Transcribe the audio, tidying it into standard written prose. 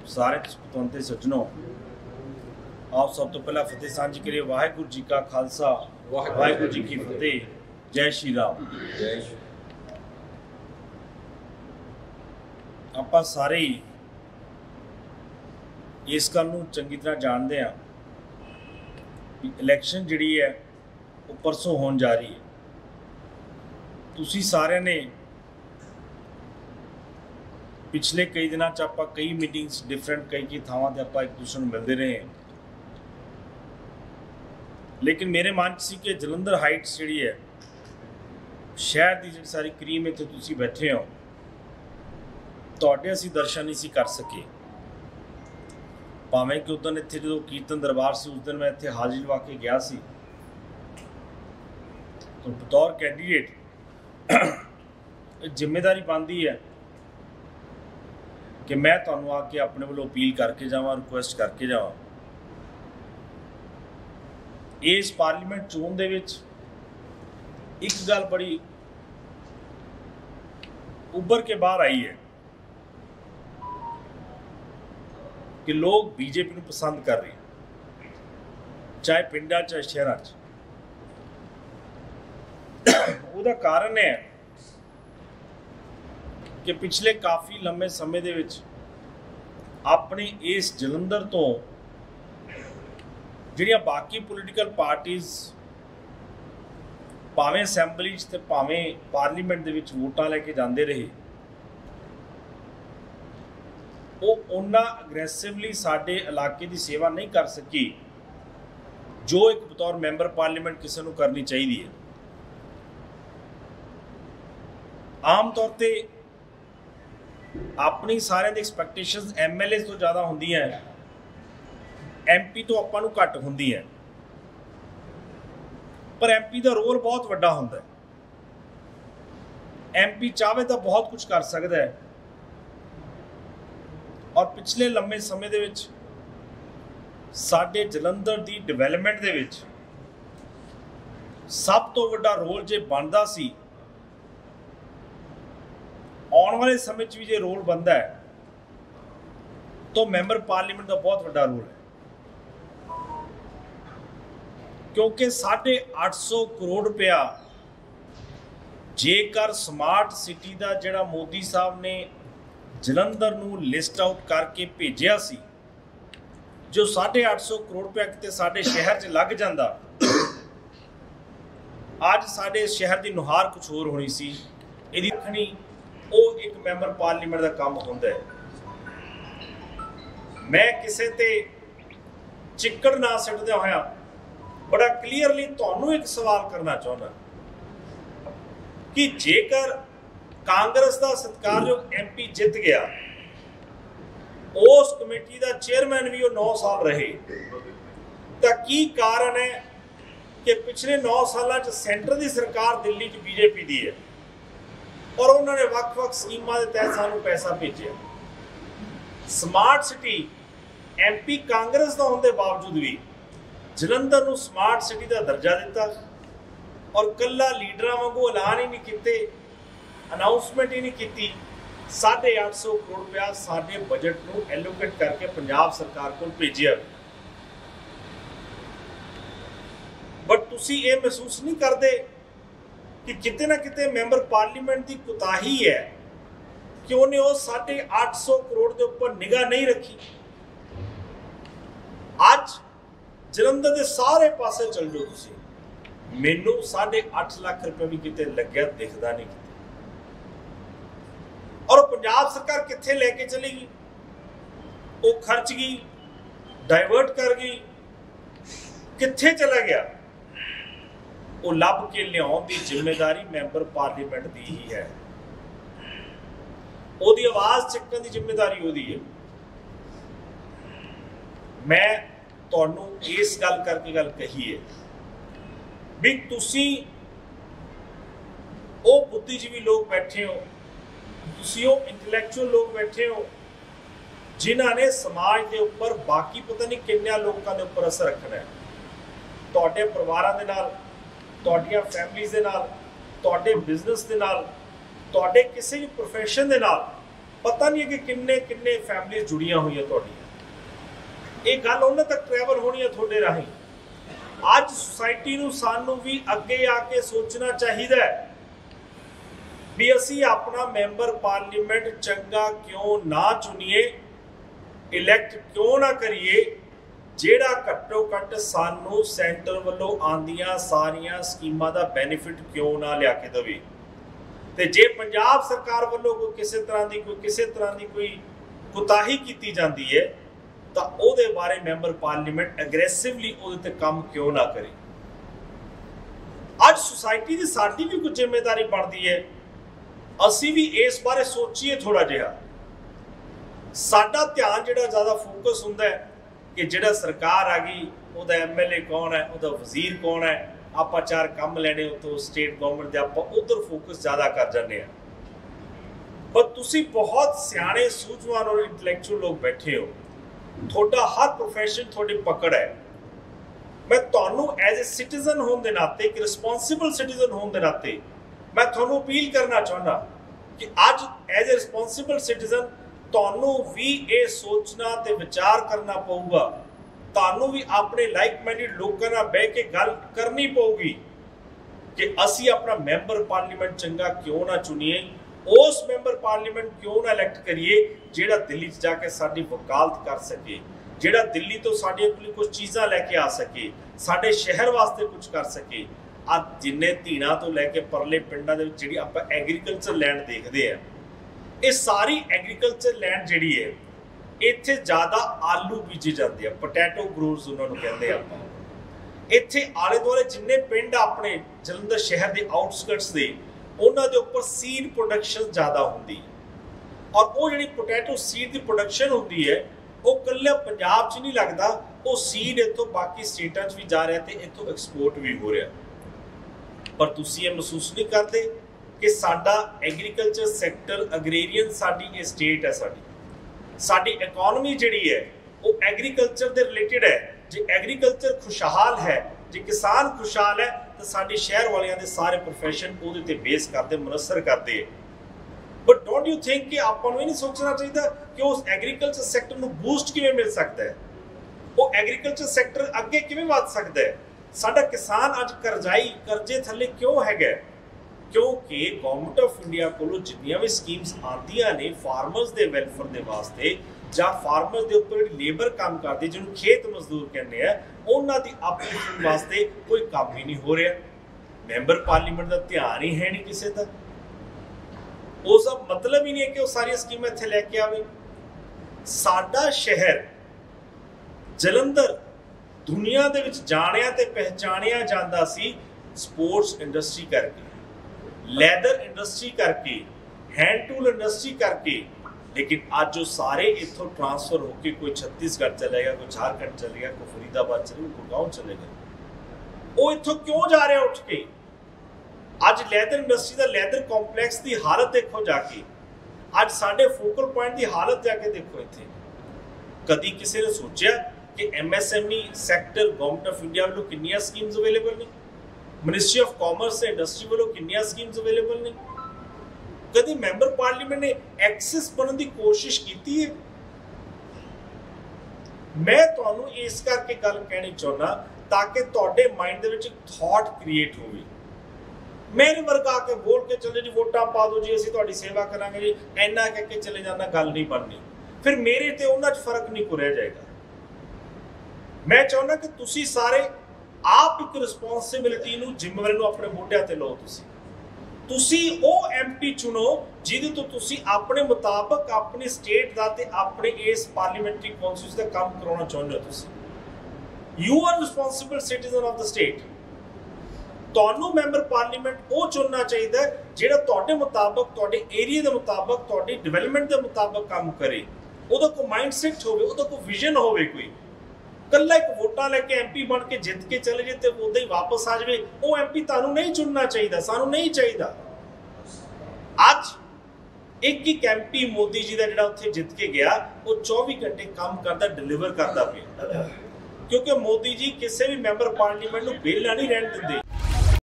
सारे पतवंते सज्जनों, आप सब तो पहला फतेह सांझी करिए। वाहिगुरू जी का खालसा, वाहिगुरू जी की फतेह। जय श्री राम। जय आप सारे ही इस गल नूं चंगी तरह जानते हैं कि इलैक्शन जिहड़ी है वो परसों होण जा रही है। तुसीं सारिਆਂ ने पिछले कई दिनों च आपां कई मीटिंग्स डिफरेंट कई थावां ते आपां एक दूसरे नूं मिलते रहे, लेकिन मेरे मन च सी कि जलंधर हाइट्स जिहड़ी है शहर की जिहड़ी सारी क्रीम इत्थे तुसीं बैठे हो, तुहाडे असीं दर्शन नहीं सी कर सके। भावें कि उस दिन इत्थे जो कीर्तन दरबार से उस दिन मैं इत्थे हाजिरी लवा के गया सी, तो बतौर कैंडीडेट जिम्मेदारी बनती है कि मैं तुहानूं आके अपने वालों अपील करके जावां, रिक्वेस्ट करके जावां। इस पार्लीमेंट चोण दे विच एक गल बड़ी उभर के बाहर आई है कि लोग बीजेपी को पसंद कर रहे हैं, चाहे पिंडा चाहे शहर। उसका कारण है कि पिछले काफ़ी लंबे समय दे विच अपने इस जलंधर तो जिहड़ियां बाकी पोलीटिकल पार्टीज़ भावें असैंबली ते भावें पार्लीमेंट दे विच वोटां लैके जांदे रहे, वो उन्ना अग्रैसिवली साडे इलाके की सेवा नहीं कर सकी जो एक बतौर मैंबर पार्लीमेंट किसी को करनी चाहिए है। आम तौर पर अपनी सारे दी एक्सपैक्टेशनस MLA तो ज़्यादा होंदियां, MP तो आपां नूं घट होंदियां, पर MP का रोल बहुत वड्डा हुंदा है। MP चाहे तो बहुत कुछ कर सकता है, और पिछले लंबे समय दे विच साडे जलंधर की डिवेलपमेंट दे विच सब तो वड्डा रोल जे बनता सी, आने वाले समय भी जो रोल बनता है तो मैंबर पार्लीमेंट का बहुत बड़ा रोल है, क्योंकि 850 करोड़ रुपया जेकर स्मार्ट सिटी का जिहड़ा मोदी साहब ने जलंधर नूं लिस्ट आउट करके भेजिया सी, जो 850 करोड़ रुपया किते साडे शहर च लग जांदा, अज साडे शहर की नुहार कुछ होर होनी सी। इहदी रखनी वो एक मैंबर पार्लीमेंट का काम होंदा है। मैं किसी ते चिक्कड़ ना सिटदे होया बड़ा क्लीयरली तुहानूं एक सवाल करना चाहुंदा कि जेकर कांग्रेस का सत्कारयोग MP जित गया, उस कमेटी का चेयरमैन भी वो 9 साल रहे, तो की कारण है कि पिछले 9 सालों सेंटर की सरकार दिल्ली च BJP की है और उन्होंने वक्-वक् स्कीमां के तहत सानू पैसा भेजा। स्मार्ट सिटी MP कांग्रेस का होने के बावजूद भी जलंधर को स्मार्ट सिटी का दर्जा दिता, और कला लीडर वांगू ऐलान ही नहीं किते, अनाउंसमेंट ही नहीं की। 850 करोड़ रुपया साडे बजट को एलोकेट करके पंजाब सरकार को भेजिया। बट तुसी ये महसूस नहीं करते कि किते ना किते मैंबर पार्लीमेंट की कोताही है कि उन्हें वो 850 करोड़ के ऊपर निगाह नहीं रखी। अज जलंधर के सारे पासे चल जाओ तुसी, मैनू 8.5 लाख रुपये भी किते लग्या दिखता नहीं किते। और पंजाब सरकार कित्थे लेके चली गई, वो खर्च गई, डाइवर्ट कर गई, कित्थे चला गया, वो लभ के लियाउण की जिम्मेदारी मैंबर पार्लीमेंट की ही है। ओदी आवाज़ चुकने की जिम्मेदारी ओदी है। मैं तुहानूं इस गल करके गल कही है भी तुसी वो बुद्धिजीवी लोग बैठे हो, तुसी वो इंटलैक्चुअल लोग बैठे हो जिन्हां ने समाज के उपर बाकी पता नहीं किन्ने लोगों के उपर असर रखना है। तुहाडे परिवारां दे नाल, तुहाडीआं फैमिलीज़ दे नाल, तुहाडे बिजनेस दे नाल, तुहाडे किसी भी प्रोफैशन दे नाल पता नहीं है कि किन्ने किन्ने फैमिली जुड़ियां हुई तुहाडियां। ये गल उन्हां तक ट्रैवल होनी है तुहाडे राहीं। अज सोसाइटी नूं सानू भी अगे आके सोचना चाहिए भी असी अपना मैंबर पार्लीमेंट चंगा क्यों ना चुनीए, इलैक्ट क्यों ना करिए, जेड़ा घट्टो घट्ट सानू सेंटर वालों आंदियां सारियां स्कीमां दा बेनिफिट क्यों ना लिया के देवे। ते जे पंजाब सरकार वालों कोई किसी तरह की कोई कुताही की जाती है तो उहदे बारे मैंबर पार्लीमेंट अग्रैसिवली उहदे ते काम क्यों ना करे। अज सोसाइटी की साडी भी कुछ जिम्मेदारी बनती है, असी भी इस बारे सोचीए थोड़ा जिहा। साडा ध्यान जिहड़ा ज़्यादा फोकस हुंदा है कि जिहड़ा सरकार आ गई उहदा MLA कौन है, उहदा वजीर कौन है, आपां चार काम लैणे उतों स्टेट गवर्नमेंट दे, आपां उधर फोकस ज़्यादा कर जाने। पर तुसी बहुत सियाणे सूझवान और इंटलैक्चुअल लोग बैठे हो, थोड़ा हर प्रोफैशन थोड़ी पकड़ है। मैं तुहानू एज ए सिटीजन होने के नाते, एक रिस्पॉन्सिबल सिटीजन होने के नाते मैं तुहानू अपील करना चाहना कि अज एज ए रिस्पॉन्सिबल सिटीजन तुहानू भी ये सोचना ते विचार करना पऊगा, तुहानू भी अपने लाइक माइंडेड लोगों नाल बैठ के गल करनी पऊगी कि असी अपना मैंबर पार्लीमेंट चंगा क्यों ना चुनीए, उस मैंबर पार्लीमेंट क्यों ना इलैक्ट करिए जिहड़ा दिल्ली जाके साडी वकालत कर सके, जिहड़ा दिल्ली तो साडे कोल कुछ चीज़ां लैके आ सके, साडे शहर वास्ते कुछ कर सके। अज जिन्ने धीना तो लैके परले पिंडां दे विच जिहड़ी आपां एग्रीकल्चर लैंड देखदे आ, ये सारी एग्रीकल्चर लैंड जिहड़ी है इत्थे ज़्यादा आलू बीजे जाते हैं, पोटैटो ग्रोवर्स उन्हां नूं कहंदे आपां। इत्थे आले दुआले जिन्ने पिंड अपने जलंधर शहर के आउटस्कर्ट्स दे उन्हां दे उपर सीड प्रोडक्शन ज़्यादा होंदी और वो जिहड़ी पोटैटो सीड की प्रोडक्शन होंदी है वो कल्ले पंजाब च नहीं लगता, वो सीड इत्थों बाकी स्टेटां च भी जा रहा ते इत्थों एक्सपोर्ट भी हो रहा। पर तुसीं ये महसूस नहीं करते कि साडा एग्रीकल्चर सैक्टर अग्रेरियन साडी ये स्टेट है, साडी इकोनॉमी जिहड़ी है वो एग्रीकल्चर दे रिलेटेड है। जे एग्रीकल्चर खुशहाल है, जे किसान खुशहाल है तो साडी शहर वालियां दे सारे प्रोफैशन उहदे ते बेस करते मुनसर करते। बट डोंट यू थिंक कि आपां नूं नहीं सोचना चाहिए कि उस एग्रीकल्चर सैक्टर नूं बूस्ट किवें मिल सकता है, वो एग्रीकल्चर सैक्टर अगे किवें वध सकता है। साडा किसान अज करजे थले क्यों हैगा, क्योंकि गवर्नमेंट ऑफ इंडिया कोलों जिन्नियां भी स्कीम्स आंदियां ने फार्मर्स दे वेलफेयर दे वास्ते जां फार्मर्स दे उपर लेबर काम करदे जिन्होंने खेत मजदूर कहने हैं, उन्हां दी अपलिफ्टमेंट वास्ते कोई काम ही नहीं हो रहा। मैंबर पार्लीमेंट का ध्यान ही है नहीं किसी का, उसका मतलब ही नहीं है कि वो सारी स्कीमां इत्थे लैके आवे। साडा शहर जलंधर दुनिया दे विच जाणिया ते पहचानिया जांदा सी स्पोर्ट्स इंडस्ट्री करके, लैदर इंडस्ट्री करके, हैंड टूल इंडस्ट्री करके। लेकिन आज जो सारे इत्थों ट्रांसफर होके कोई छत्तीसगढ़ चलेगा, कोई झारखंड चलेगा, कोई फरीदाबाद चलेगा, गुड़गांव चलेगा, वो इत्थों क्यों जा रहे उठ के। आज लैदर इंडस्ट्री का लैदर कॉम्पलैक्स की हालत देखो जाके, आज साडे फोकल पॉइंट की हालत जाके देखो। इत्थे कदी किसी ने सोचा कि MSME sector government of India वालों कितनी स्कीम्स अवेलेबल ने, मिनिस्ट्री ऑफ कॉमर्स से इंडस्ट्री वालों कितनी स्कीम्स अवेलेबल ने। कभी मैंबर पार्लीमेंट ने एक्सेस बनने की कोशिश की है। मैं तुहानू इस करके गल कहनी चाहना ताकि तुहाडे माइंड दे विच थॉट क्रिएट होवे। मेरे वर्गा आके बोल के चले जी वोटां पा दो जी, असीं तुहाडी सेवा करांगे जी, इन्ना कह के चले जाना, गल नहीं बननी। फिर मेरे ते उन्हां च फर्क नहीं को रह जाएगा। मैं चाहना कि तुसी सारे आप एक रिस्पॉन्सिबिलिटी नूं, जिम्मेवारी नूं अपने मोढिਆਂ ते लो। तुसी ओ MP चुनो जिहदे तो तुसी अपने मुताबक अपनी स्टेट दा ते अपने इस पार्लीमेंटरी कॉन्स्टिट्यूएंसी दा काम कराउणा चाहुंदे हो। तुसी you are responsible citizen of the state. तुहानू मैंबर पार्लीमेंट वो चुनना चाहिए जिहड़ा तुहाडे मुताबक, तुहाडे एरिया दे मुताबक, तुहाडी डिवेलपमेंट दे मुताबक काम करे। उहदा कोई माइंडसैट होवे, उहदा कोई विजन होवे। कोई कल्ला एक वोटां लैके MP बन के जित के चले जाए तो उदा ही वापस आ जाए, वो MP तुहानू नहीं चुनना चाहिए, सानू नहीं चाहिए। अज एक MP मोदी जी का जिहड़ा उत्थे जित के गया वो 24 घंटे काम करता, डिलीवर करता पे, क्योंकि मोदी जी किसी भी मैंबर पार्लीमेंट नूं वेला नहीं रहन दिंदे।